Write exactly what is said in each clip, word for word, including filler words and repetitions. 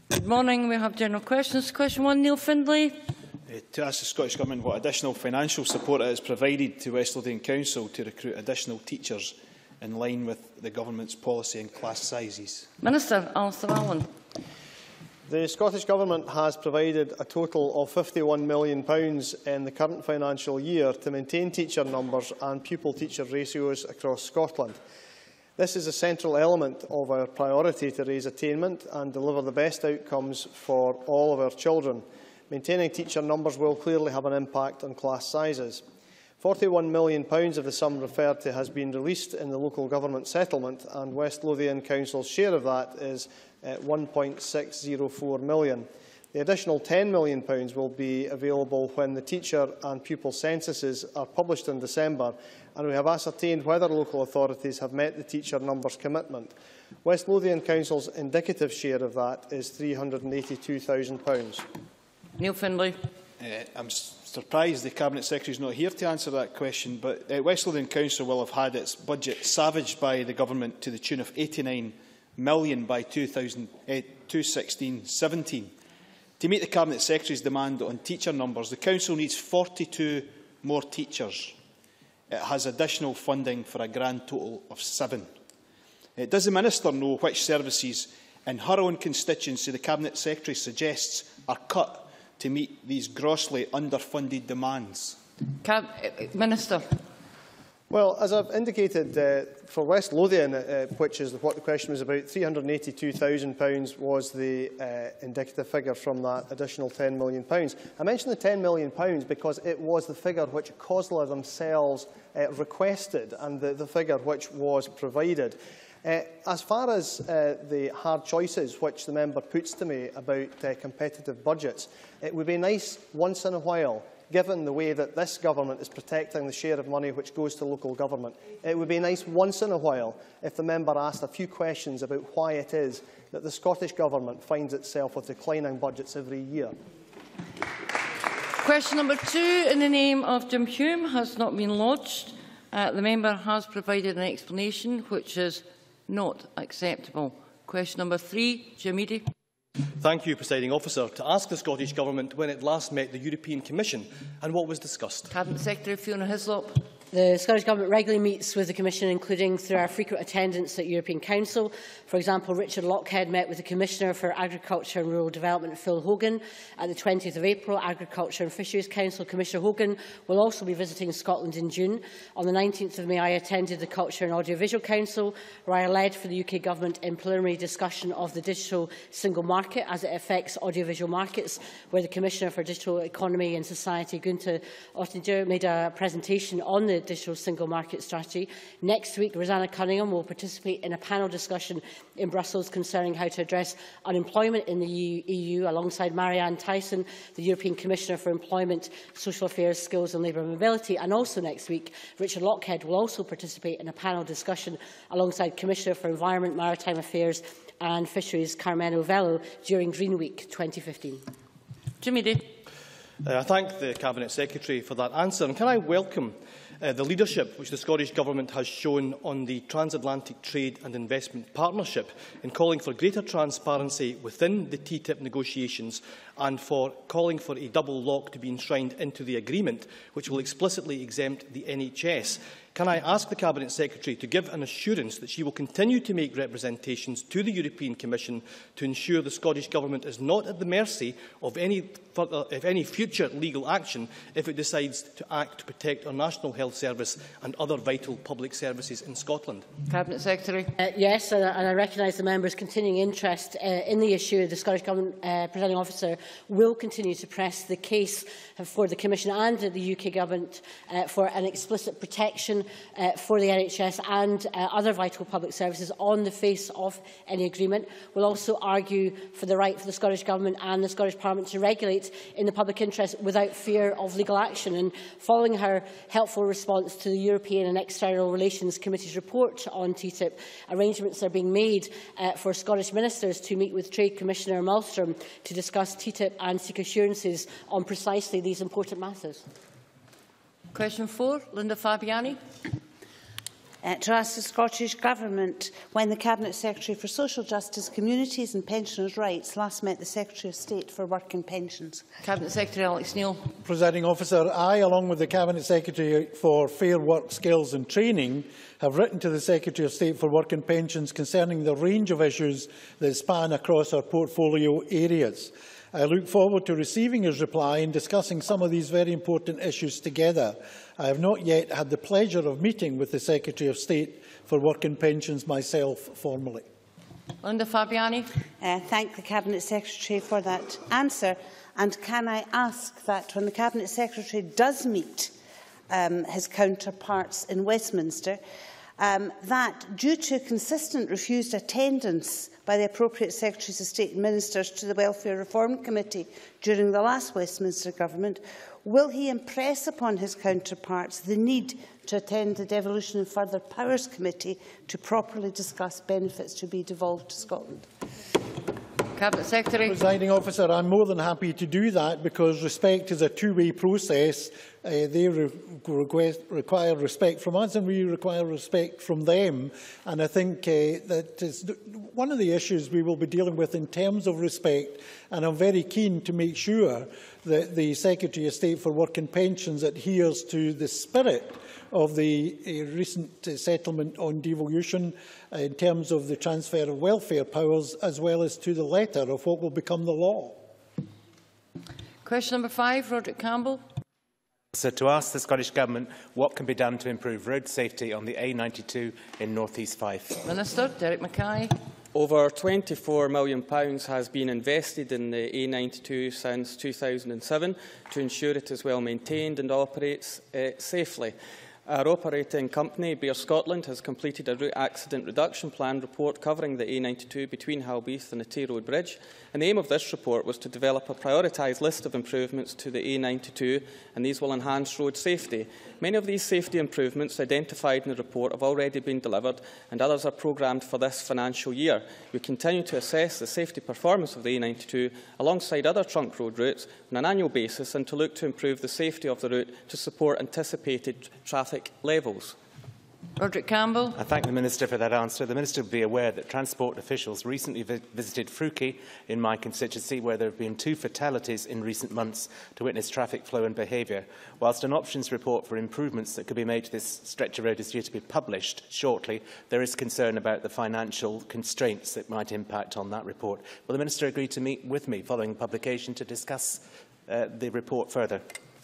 Good morning. We have general questions. Question one, Neil Findlay. Uh, to ask the Scottish Government what additional financial support it has provided to West Lothian Council to recruit additional teachers in line with the Government's policy and class sizes. Minister Alistair Allen. The Scottish Government has provided a total of fifty-one million pounds in the current financial year to maintain teacher numbers and pupil-teacher ratios across Scotland. This is a central element of our priority to raise attainment and deliver the best outcomes for all of our children. Maintaining teacher numbers will clearly have an impact on class sizes. forty-one million pounds of the sum referred to has been released in the local government settlement, and West Lothian Council's share of that is uh, one point six zero four million pounds. The additional ten million pounds will be available when the teacher and pupil censuses are published in December, and we have ascertained whether local authorities have met the teacher numbers commitment. West Lothian Council's indicative share of that is three hundred and eighty-two thousand pounds. Neil Findlay. Uh, I'm surprised the Cabinet Secretary is not here to answer that question, but uh, West Lothian Council will have had its budget savaged by the Government to the tune of eighty-nine million pounds by two sixteen seventeen. To meet the Cabinet Secretary's demand on teacher numbers, the Council needs forty-two more teachers. It has additional funding for a grand total of seven. Uh, does the Minister know which services in her own constituency the Cabinet Secretary suggests are cut to meet these grossly underfunded demands? Cab Minister. Well, as I've indicated, uh, for West Lothian, uh, which is what the question was about, three hundred and eighty-two thousand pounds was the uh, indicative figure from that additional ten million pounds. I mention the ten million pounds because it was the figure which COSLA themselves uh, requested and the, the figure which was provided. Uh, as far as uh, the hard choices which the member puts to me about uh, competitive budgets, it would be nice once in a while, given the way that this government is protecting the share of money which goes to local government, it would be nice once in a while if the member asked a few questions about why it is that the Scottish Government finds itself with declining budgets every year. Question number two, in the name of Jim Hume, has not been lodged. Uh, the member has provided an explanation which is not acceptable. Question number three, Jim Eadie. Thank you, Presiding Officer. To ask the Scottish Government when it last met the European Commission and what was discussed. Cabinet Secretary Fiona Hislop. The Scottish Government regularly meets with the Commission, including through our frequent attendance at European Council. For example, Richard Lockhead met with the Commissioner for Agriculture and Rural Development, Phil Hogan. At the twentieth of April, Agriculture and Fisheries Council Commissioner Hogan will also be visiting Scotland in June. On the nineteenth of May, I attended the Culture and Audiovisual Council, where I led for the U K Government in preliminary discussion of the digital single market as it affects audiovisual markets, where the Commissioner for Digital Economy and Society, Gunther Oettinger, made a presentation on the digital single market strategy. Next week, Rosanna Cunningham will participate in a panel discussion in Brussels concerning how to address unemployment in the E U, alongside Marianne Tyson, the European Commissioner for Employment, Social Affairs, Skills and Labour Mobility. And also next week, Richard Lockhead will also participate in a panel discussion alongside Commissioner for Environment, Maritime Affairs and Fisheries, Carmelo Velo, during Green Week twenty fifteen. Jim Eadie. Uh, I thank the Cabinet Secretary for that answer. And can I welcome Uh, the leadership which the Scottish Government has shown on the Transatlantic Trade and Investment Partnership in calling for greater transparency within the T T I P negotiations and for calling for a double lock to be enshrined into the agreement, which will explicitly exempt the N H S. Can I ask the Cabinet Secretary to give an assurance that she will continue to make representations to the European Commission to ensure the Scottish Government is not at the mercy of any, further, of any future legal action if it decides to act to protect our National Health Service and other vital public services in Scotland? Cabinet Secretary. Uh, yes, and, and I recognise the member's continuing interest uh, in the issue. The Scottish Government uh, Presiding Officer will continue to press the case for the Commission and the U K Government uh, for an explicit protection uh, for the N H S and uh, other vital public services on the face of any agreement. We'll also argue for the right for the Scottish Government and the Scottish Parliament to regulate in the public interest without fear of legal action. And following her helpful response to the European and External Relations Committee's report on T T I P, arrangements are being made uh, for Scottish ministers to meet with Trade Commissioner Malmström to discuss T T I P and seek assurances on precisely these important matters. Question four, Linda Fabiani. Uh, to ask the Scottish Government when the Cabinet Secretary for Social Justice, Communities and Pensioners' Rights last met the Secretary of State for Work and Pensions. Cabinet Secretary Alex Neil. Presiding Officer, I, along with the Cabinet Secretary for Fair Work, Skills and Training, have written to the Secretary of State for Work and Pensions concerning the range of issues that span across our portfolio areas. I look forward to receiving his reply and discussing some of these very important issues together. I have not yet had the pleasure of meeting with the Secretary of State for Work and Pensions myself formally. Linda Fabiani. Uh, thank the Cabinet Secretary for that answer. And can I ask that when the Cabinet Secretary does meet um, his counterparts in Westminster, um, that due to consistent refused attendance by the appropriate Secretaries of State and Ministers to the Welfare Reform Committee during the last Westminster Government, will he impress upon his counterparts the need to attend the Devolution and Further Powers Committee to properly discuss benefits to be devolved to Scotland? Cabinet Secretary. Presiding Officer, I'm more than happy to do that because respect is a two-way process. Uh, they re request, require respect from us and we require respect from them. And I think uh, that is one of the issues we will be dealing with in terms of respect. And I'm very keen to make sure that the Secretary of State for Work and Pensions adheres to the spirit of the uh, recent uh, settlement on devolution uh, in terms of the transfer of welfare powers, as well as to the letter of what will become the law. Question number five, Roderick Campbell. So to ask the Scottish Government what can be done to improve road safety on the A ninety-two in North East Fife. Minister Derek Mackay. Over twenty-four million pounds has been invested in the A ninety-two since two thousand seven to ensure it is well maintained and operates uh, safely. Our operating company, Bear Scotland, has completed a route accident reduction plan report covering the A ninety-two between Halbeath and the Tay Road Bridge. And the aim of this report was to develop a prioritised list of improvements to the A ninety-two, and these will enhance road safety. Many of these safety improvements identified in the report have already been delivered, and others are programmed for this financial year. We continue to assess the safety performance of the A ninety-two alongside other trunk road routes on an annual basis and to look to improve the safety of the route to support anticipated traffic levels. Roderick Campbell. I thank the Minister for that answer. The Minister will be aware that transport officials recently vi visited Fruki in my constituency, where there have been two fatalities in recent months, to witness traffic flow and behaviour. Whilst an options report for improvements that could be made to this stretch of road is due to be published shortly, there is concern about the financial constraints that might impact on that report. Will the Minister agree to meet with me following publication to discuss uh, the report further?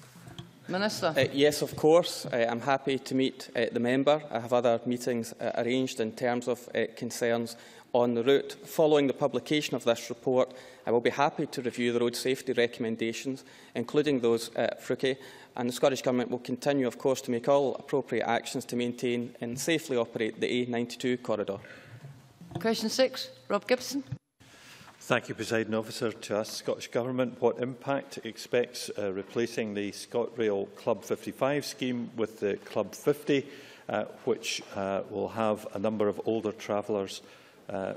Minister. Uh, yes, of course. Uh, I'm happy to meet uh, the member. I have other meetings uh, arranged in terms of uh, concerns on the route. Following the publication of this report, I will be happy to review the road safety recommendations, including those at Fruki, and the Scottish Government will continue, of course, to make all appropriate actions to maintain and safely operate the A ninety-two corridor. Question six, Rob Gibson. Thank you, Presiding Officer. To ask the Scottish Government what impact it expects uh, replacing the ScotRail Club fifty-five scheme with the Club fifty, uh, which uh, will have a number of older travellers, uh, uh,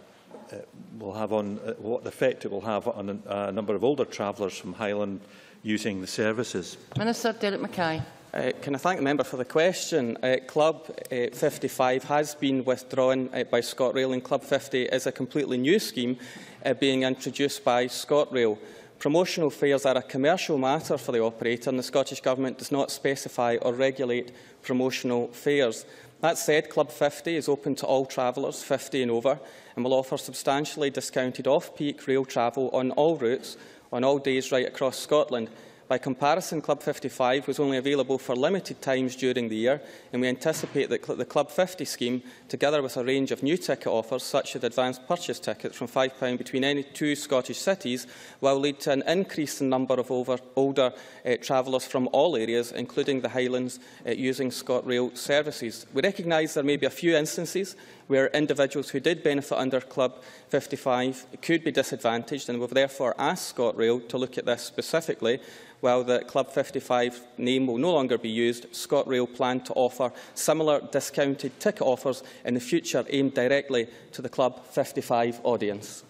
will have on uh, what effect it will have on a, a number of older travellers from Highlands using the services. Minister Derek Mackay. Uh, can I thank the member for the question? Uh, Club uh, fifty-five has been withdrawn uh, by ScotRail, and Club fifty is a completely new scheme uh, being introduced by ScotRail. Promotional fares are a commercial matter for the operator, and the Scottish Government does not specify or regulate promotional fares. That said, Club fifty is open to all travellers fifty and over, and will offer substantially discounted off-peak rail travel on all routes on all days right across Scotland. By comparison, Club fifty-five was only available for limited times during the year, and we anticipate that the Club fifty scheme, together with a range of new ticket offers, such as advanced purchase tickets from five pounds between any two Scottish cities, will lead to an increase in number of over, older uh, travellers from all areas, including the Highlands, uh, using ScotRail services. We recognise there may be a few instances where individuals who did benefit under Club fifty-five could be disadvantaged, and we have therefore asked ScotRail to look at this specifically. While the Club fifty-five name will no longer be used, ScotRail plan to offer similar discounted ticket offers in the future aimed directly to the Club fifty-five audience.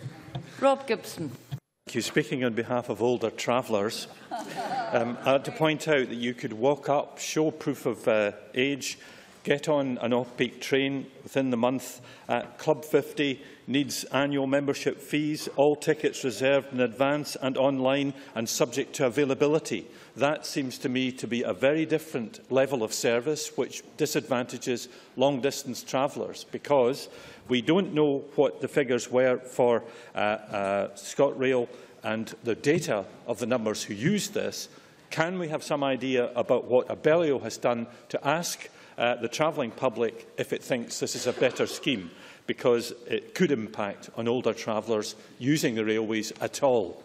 Rob Gibson. Thank you. Speaking on behalf of older travellers, um, I want to point out that you could walk up, show proof of uh, age, get on an off-peak train within the month. Uh, Club fifty needs annual membership fees, all tickets reserved in advance and online and subject to availability. That seems to me to be a very different level of service which disadvantages long-distance travellers, because we don't know what the figures were for uh, uh, ScotRail and the data of the numbers who use this. Can we have some idea about what Abellio has done to ask uh, the travelling public if it thinks this is a better scheme, because it could impact on older travellers using the railways at all?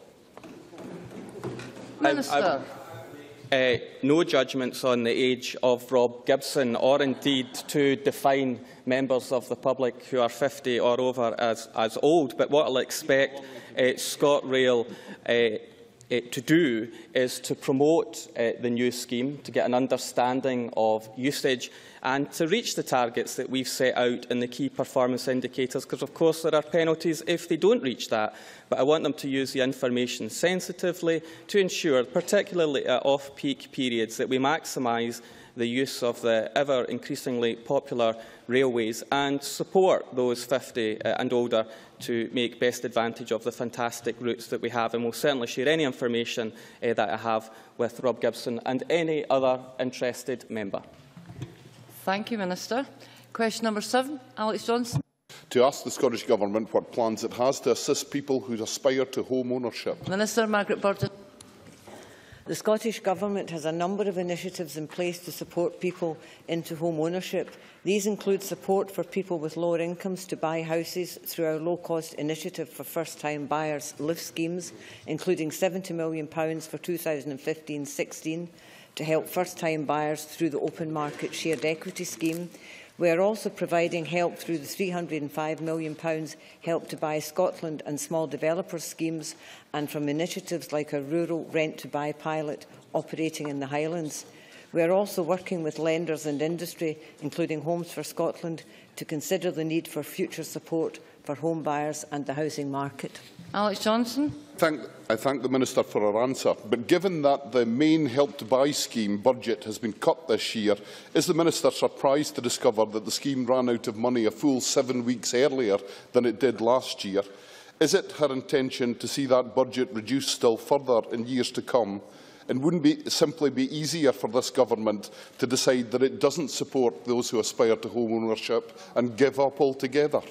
Minister. I, I, Uh, no judgments on the age of Rob Gibson, or indeed to define members of the public who are fifty or over as, as old. But what I'll expect uh, ScotRail uh, uh, to do is to promote uh, the new scheme, to get an understanding of usage and to reach the targets that we've set out in the key performance indicators, because of course there are penalties if they don't reach that. But I want them to use the information sensitively to ensure, particularly at off-peak periods, that we maximise the use of the ever increasingly popular railways and support those fifty and older to make best advantage of the fantastic routes that we have. And will certainly share any information uh, that I have with Rob Gibson and any other interested member. Thank you, Minister. Question number seven, Alex Johnson. To ask the Scottish Government what plans it has to assist people who aspire to home ownership. Minister Margaret Burton. The Scottish Government has a number of initiatives in place to support people into home ownership. These include support for people with lower incomes to buy houses through our low-cost initiative for first-time buyers live schemes, including seventy million pounds for two thousand fifteen sixteen to help first-time buyers through the open market shared equity scheme. We are also providing help through the three hundred and five million pounds Help to Buy Scotland and Small Developers schemes, and from initiatives like a rural rent-to-buy pilot operating in the Highlands. We are also working with lenders and industry, including Homes for Scotland, to consider the need for future support for home buyers and the housing market. Alex Johnson. Thank, I thank the Minister for her answer. But given that the main Help to Buy scheme budget has been cut this year, is the Minister surprised to discover that the scheme ran out of money a full seven weeks earlier than it did last year? Is it her intention to see that budget reduced still further in years to come? And wouldn't it simply be easier for this Government to decide that it doesn't support those who aspire to home ownership and give up altogether?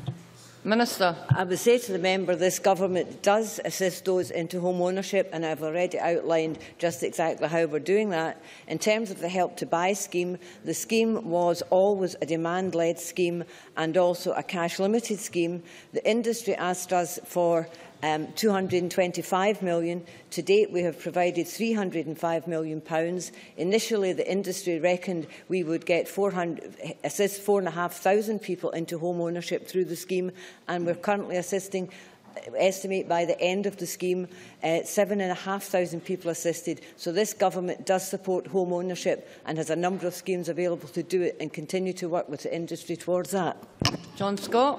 Minister. I would say to the member, this Government does assist those into home ownership, and I have already outlined just exactly how we are doing that. In terms of the Help to Buy scheme, the scheme was always a demand-led scheme and also a cash-limited scheme. The industry asked us for Um, two hundred and twenty-five million pounds. To date, we have provided three hundred and five million pounds. Initially, the industry reckoned we would get four hundred, assist four and a half thousand people into home ownership through the scheme, and we're currently assisting. Estimate by the end of the scheme, uh, seven and a half thousand people assisted. So this Government does support home ownership and has a number of schemes available to do it, and continue to work with the industry towards that. John Scott.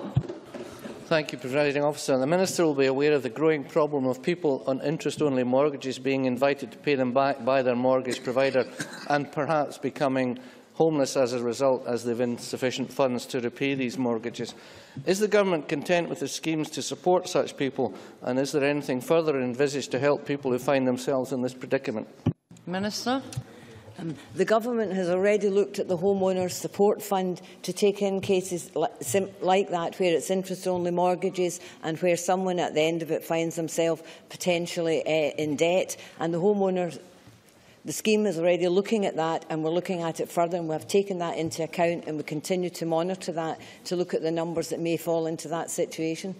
Thank you, Presiding Officer. The Minister will be aware of the growing problem of people on interest-only mortgages being invited to pay them back by their mortgage provider and perhaps becoming homeless as a result, as they have insufficient funds to repay these mortgages. Is the Government content with the schemes to support such people, and is there anything further envisaged to help people who find themselves in this predicament? Minister. Um, the Government has already looked at the Homeowners Support Fund to take in cases li like that, where it's interest-only mortgages and where someone at the end of it finds themselves potentially uh, in debt. And the homeowners, the scheme is already looking at that, and we're looking at it further, and we have taken that into account, and we continue to monitor that to look at the numbers that may fall into that situation.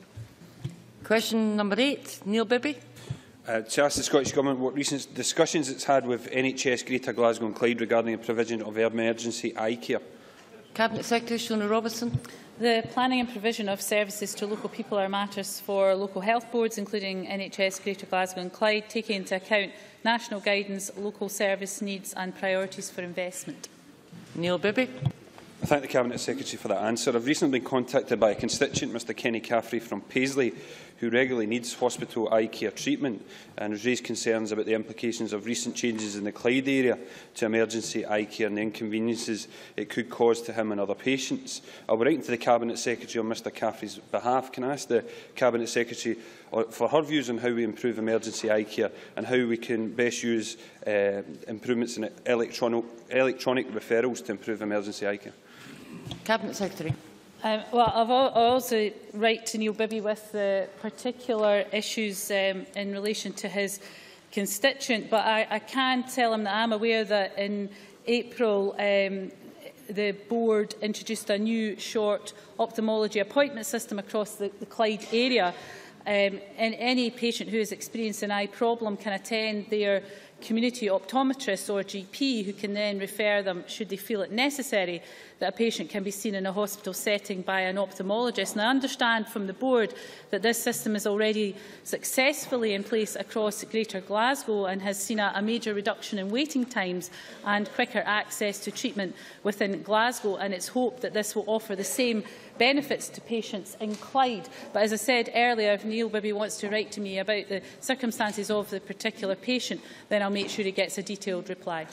Question number eight, Neil Bibby. Uh, to ask the Scottish Government what recent discussions it has had with N H S Greater Glasgow and Clyde regarding the provision of emergency eye care. Cabinet Secretary Shona Robertson. The planning and provision of services to local people are matters for local health boards, including N H S Greater Glasgow and Clyde, taking into account national guidance, local service needs and priorities for investment. Neil Bibby. I thank the Cabinet Secretary for that answer. I have recently been contacted by a constituent, Mr Kenny Caffrey from Paisley, who regularly needs hospital eye care treatment and has raised concerns about the implications of recent changes in the Clyde area to emergency eye care and the inconveniences it could cause to him and other patients. I'll be writing to the Cabinet Secretary on Mr Caffrey's behalf. Can I ask the Cabinet Secretary for her views on how we improve emergency eye care and how we can best use uh, improvements in electronic, electronic referrals to improve emergency eye care? Cabinet Secretary. Um, well, I've al I also write to Neil Bibby with the particular issues um, in relation to his constituent, but I, I can tell him that I'm aware that in April um, the board introduced a new short ophthalmology appointment system across the, the Clyde area. Um, and any patient who has experienced an eye problem can attend their community optometrist or G P, who can then refer them, should they feel it necessary, that a patient can be seen in a hospital setting by an ophthalmologist. And I understand from the board that this system is already successfully in place across Greater Glasgow and has seen a, a major reduction in waiting times and quicker access to treatment within Glasgow. And it's hoped that this will offer the same benefits to patients in Clyde. But as I said earlier, if Neil Bibby wants to write to me about the circumstances of the particular patient, then I'll make sure he gets a detailed reply.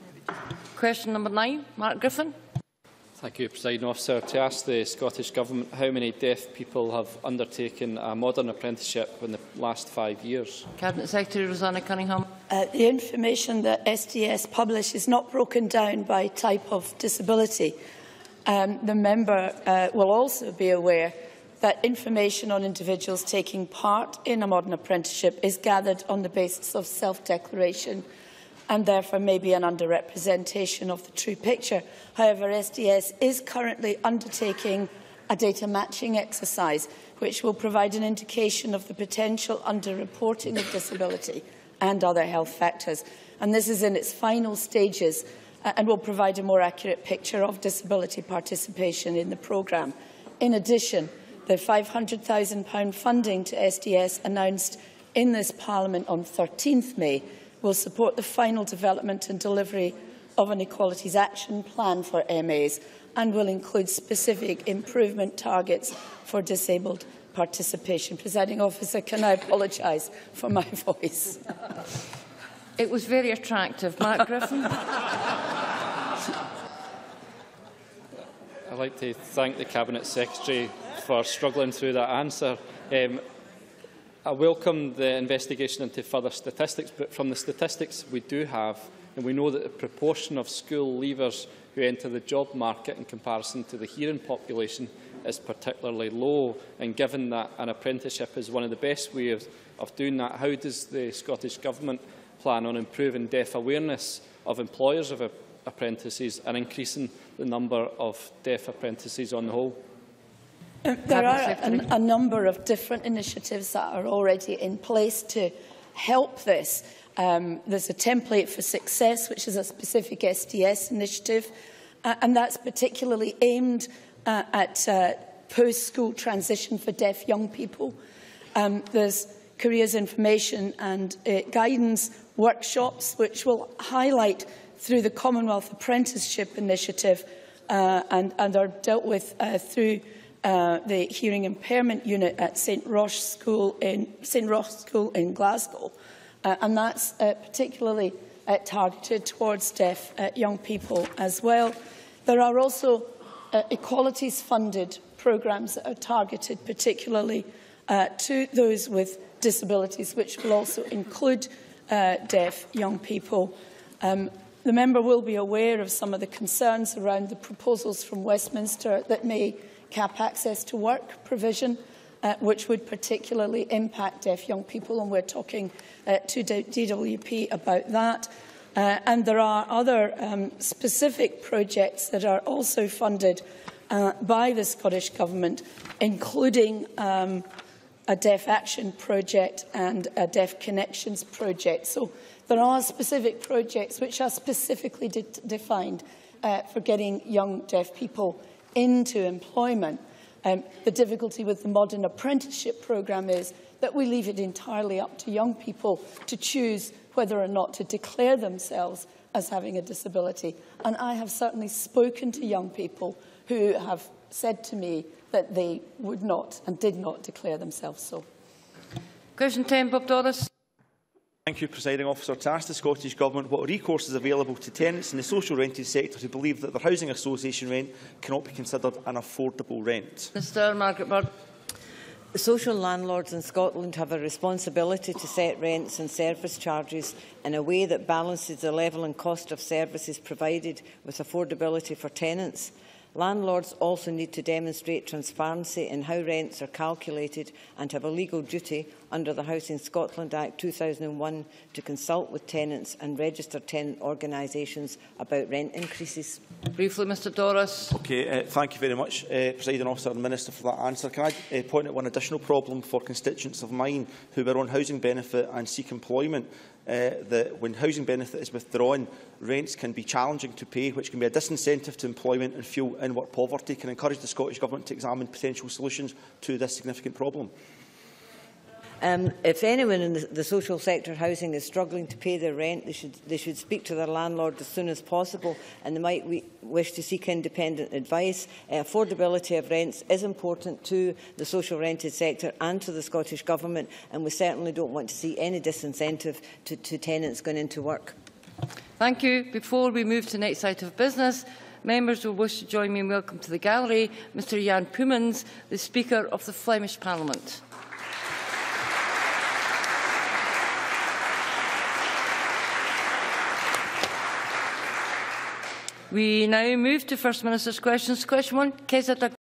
Question number nine, Mark Griffin. Thank you, Presiding Officer. To ask the Scottish Government how many deaf people have undertaken a modern apprenticeship in the last five years. Cabinet Secretary Rosanna Cunningham. Uh, the information that S D S publish is not broken down by type of disability. Um, the member uh, will also be aware that information on individuals taking part in a modern apprenticeship is gathered on the basis of self-declaration and therefore may be an underrepresentation of the true picture. However, S D S is currently undertaking a data matching exercise which will provide an indication of the potential underreporting of disability and other health factors. And this is in its final stages uh, and will provide a more accurate picture of disability participation in the programme. In addition, the five hundred thousand pounds funding to S D S announced in this Parliament on thirteenth May will support the final development and delivery of an Equalities Action Plan for M As and will include specific improvement targets for disabled participation. Presiding Officer, can I apologise for my voice? It was very attractive. Mark Griffin. I'd like to thank the Cabinet Secretary for struggling through that answer. Um, I welcome the investigation into further statistics, but from the statistics we do have, and we know that the proportion of school leavers who enter the job market in comparison to the hearing population is particularly low. And given that an apprenticeship is one of the best ways of doing that, how does the Scottish Government plan on improving deaf awareness of employers of apprentices and increasing the number of deaf apprentices on the whole? Um, there are a, a number of different initiatives that are already in place to help this. Um, there's a template for success, which is a specific S D S initiative, uh, and that's particularly aimed uh, at uh, post-school transition for deaf young people. Um, there's careers information and uh, guidance workshops, which will highlight through the Commonwealth Apprenticeship Initiative uh, and, and are dealt with uh, through Uh, the Hearing Impairment Unit at Saint Roch School in Saint Roch School in Glasgow, uh, and that's uh, particularly uh, targeted towards deaf uh, young people as well. There are also uh, equalities-funded programmes that are targeted particularly uh, to those with disabilities, which will also include uh, deaf young people. Um, the member will be aware of some of the concerns around the proposals from Westminster that may cap access to work provision, uh, which would particularly impact deaf young people, and we're talking uh, to D W P about that. Uh, and there are other um, specific projects that are also funded uh, by the Scottish Government, including um, a Deaf Action project and a Deaf Connections project. So there are specific projects which are specifically de defined uh, for getting young deaf people into employment. Um, the difficulty with the modern apprenticeship programme is that we leave it entirely up to young people to choose whether or not to declare themselves as having a disability. And I have certainly spoken to young people who have said to me that they would not and did not declare themselves so. Question ten, Bob Doris. Thank you, Presiding Officer. To ask the Scottish Government what recourse is available to tenants in the social rented sector who believe that their housing association rent cannot be considered an affordable rent. Mr Margaret Bird. Social landlords in Scotland have a responsibility to set rents and service charges in a way that balances the level and cost of services provided with affordability for tenants. Landlords also need to demonstrate transparency in how rents are calculated and have a legal duty under the Housing Scotland Act two thousand one to consult with tenants and registered tenant organisations about rent increases. Briefly, Mr Doris. Okay, uh, thank you very much, uh, Presiding Officer and Minister, for that answer. Can I uh, point out one additional problem for constituents of mine who are on housing benefit and seek employment? Uh, that when housing benefit is withdrawn, rents can be challenging to pay, which can be a disincentive to employment and fuel in-work poverty. Can I encourage the Scottish Government to examine potential solutions to this significant problem? Um, if anyone in the, the social sector housing is struggling to pay their rent, they should, they should speak to their landlord as soon as possible, and they might we, wish to seek independent advice. Uh, affordability of rents is important to the social rented sector and to the Scottish Government, and we certainly don't want to see any disincentive to, to tenants going into work. Thank you. Before we move to the next item of business, members will wish to join me in welcome to the gallery Mr Jan Poemans, the Speaker of the Flemish Parliament. We now move to First Minister's questions. Question one, Keza